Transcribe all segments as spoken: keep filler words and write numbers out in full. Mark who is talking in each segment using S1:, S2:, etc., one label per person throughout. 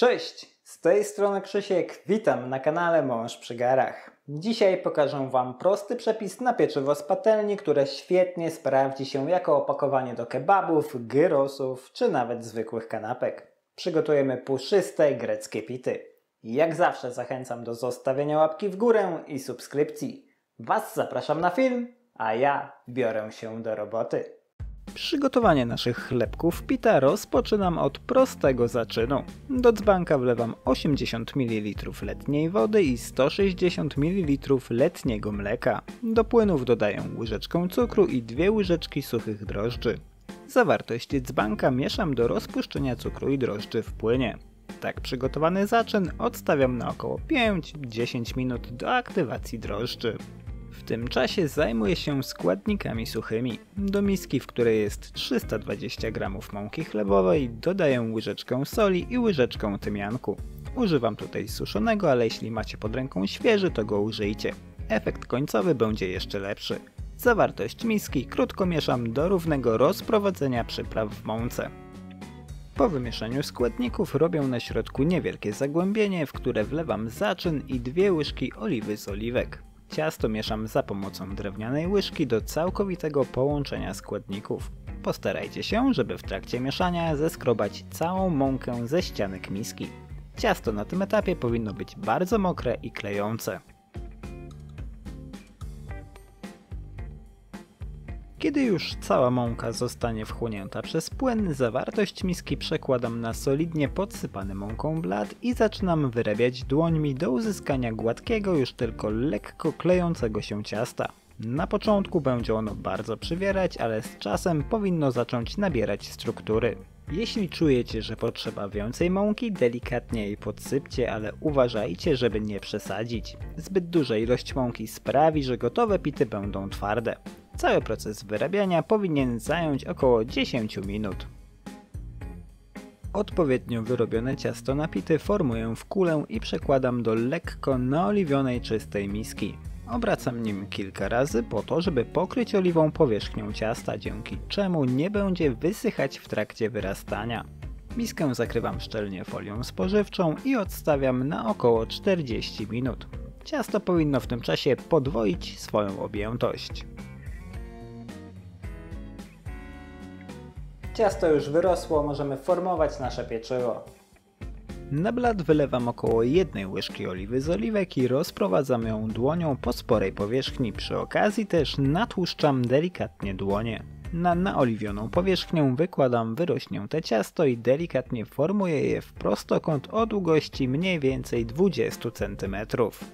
S1: Cześć, z tej strony Krzysiek, witam na kanale Mąż przy garach. Dzisiaj pokażę Wam prosty przepis na pieczywo z patelni, które świetnie sprawdzi się jako opakowanie do kebabów, gyrosów czy nawet zwykłych kanapek. Przygotujemy puszyste greckie pity. Jak zawsze zachęcam do zostawienia łapki w górę i subskrypcji. Was zapraszam na film, a ja biorę się do roboty. Przygotowanie naszych chlebków pita rozpoczynam od prostego zaczynu. Do dzbanka wlewam osiemdziesiąt mililitrów letniej wody i sto sześćdziesiąt mililitrów letniego mleka. Do płynów dodaję łyżeczkę cukru i dwie łyżeczki suchych drożdży. Zawartość dzbanka mieszam do rozpuszczenia cukru i drożdży w płynie. Tak przygotowany zaczyn odstawiam na około pięć do dziesięciu minut do aktywacji drożdży. W tym czasie zajmuję się składnikami suchymi. Do miski, w której jest trzysta dwadzieścia gramów mąki chlebowej, dodaję łyżeczkę soli i łyżeczkę tymianku. Używam tutaj suszonego, ale jeśli macie pod ręką świeży, to go użyjcie. Efekt końcowy będzie jeszcze lepszy. Zawartość miski krótko mieszam do równego rozprowadzenia przypraw w mące. Po wymieszaniu składników robię na środku niewielkie zagłębienie, w które wlewam zaczyn i dwie łyżki oliwy z oliwek. Ciasto mieszam za pomocą drewnianej łyżki do całkowitego połączenia składników. Postarajcie się, żeby w trakcie mieszania zeskrobać całą mąkę ze ścianek miski. Ciasto na tym etapie powinno być bardzo mokre i klejące. Kiedy już cała mąka zostanie wchłonięta przez płyn, zawartość miski przekładam na solidnie podsypany mąką blat i zaczynam wyrabiać dłońmi do uzyskania gładkiego, już tylko lekko klejącego się ciasta. Na początku będzie ono bardzo przywierać, ale z czasem powinno zacząć nabierać struktury. Jeśli czujecie, że potrzeba więcej mąki, delikatnie jej podsypcie, ale uważajcie, żeby nie przesadzić. Zbyt duża ilość mąki sprawi, że gotowe pity będą twarde. Cały proces wyrabiania powinien zająć około dziesięć minut. Odpowiednio wyrobione ciasto na pity formuję w kulę i przekładam do lekko naoliwionej czystej miski. Obracam nim kilka razy po to, żeby pokryć oliwą powierzchnią ciasta, dzięki czemu nie będzie wysychać w trakcie wyrastania. Miskę zakrywam szczelnie folią spożywczą i odstawiam na około czterdzieści minut. Ciasto powinno w tym czasie podwoić swoją objętość. Ciasto już wyrosło, możemy formować nasze pieczywo. Na blat wylewam około jednej łyżki oliwy z oliwek i rozprowadzam ją dłonią po sporej powierzchni. Przy okazji też natłuszczam delikatnie dłonie. Na naoliwioną powierzchnię wykładam wyrośnięte ciasto i delikatnie formuję je w prostokąt o długości mniej więcej dwadzieścia centymetrów.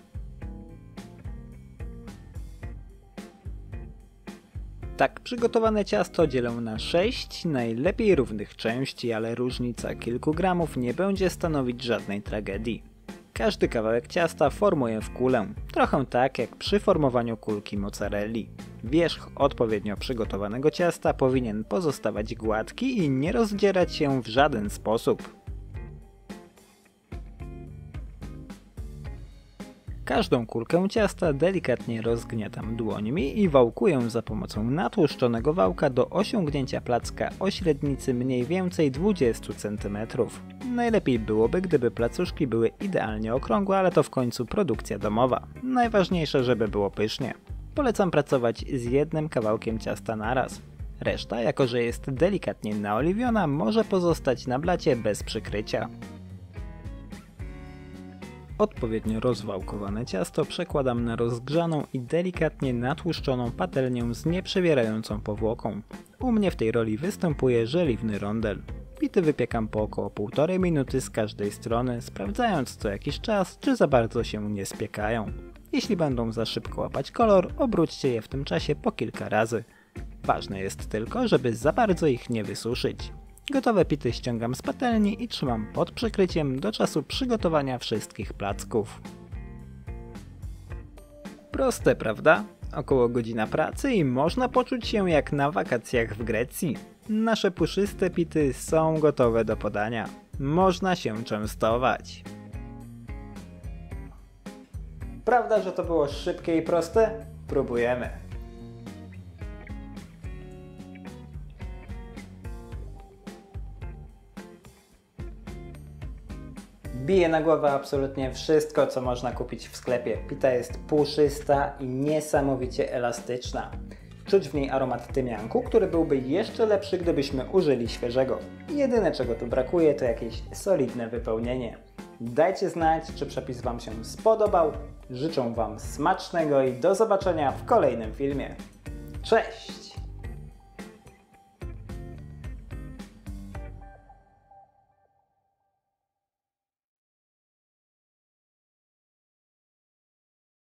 S1: Tak przygotowane ciasto dzielę na sześć najlepiej równych części, ale różnica kilku gramów nie będzie stanowić żadnej tragedii. Każdy kawałek ciasta formuję w kulę, trochę tak jak przy formowaniu kulki mozzarelli. Wierzch odpowiednio przygotowanego ciasta powinien pozostawać gładki i nie rozdzierać się w żaden sposób. Każdą kulkę ciasta delikatnie rozgniatam dłońmi i wałkuję za pomocą natłuszczonego wałka do osiągnięcia placka o średnicy mniej więcej dwadzieścia centymetrów. Najlepiej byłoby, gdyby placuszki były idealnie okrągłe, ale to w końcu produkcja domowa. Najważniejsze, żeby było pysznie. Polecam pracować z jednym kawałkiem ciasta naraz. Reszta, jako że jest delikatnie naoliwiona, może pozostać na blacie bez przykrycia. Odpowiednio rozwałkowane ciasto przekładam na rozgrzaną i delikatnie natłuszczoną patelnię z nieprzewierającą powłoką. U mnie w tej roli występuje żeliwny rondel. Pity wypiekam po około półtorej minuty z każdej strony, sprawdzając co jakiś czas, czy za bardzo się nie spiekają. Jeśli będą za szybko łapać kolor, obróćcie je w tym czasie po kilka razy. Ważne jest tylko, żeby za bardzo ich nie wysuszyć. Gotowe pity ściągam z patelni i trzymam pod przykryciem do czasu przygotowania wszystkich placków. Proste, prawda? Około godzina pracy i można poczuć się jak na wakacjach w Grecji. Nasze puszyste pity są gotowe do podania. Można się częstować. Prawda, że to było szybkie i proste? Próbujemy. Bije na głowę absolutnie wszystko, co można kupić w sklepie. Pita jest puszysta i niesamowicie elastyczna. Czuć w niej aromat tymianku, który byłby jeszcze lepszy, gdybyśmy użyli świeżego. Jedyne, czego tu brakuje, to jakieś solidne wypełnienie. Dajcie znać, czy przepis Wam się spodobał. Życzę Wam smacznego i do zobaczenia w kolejnym filmie. Cześć!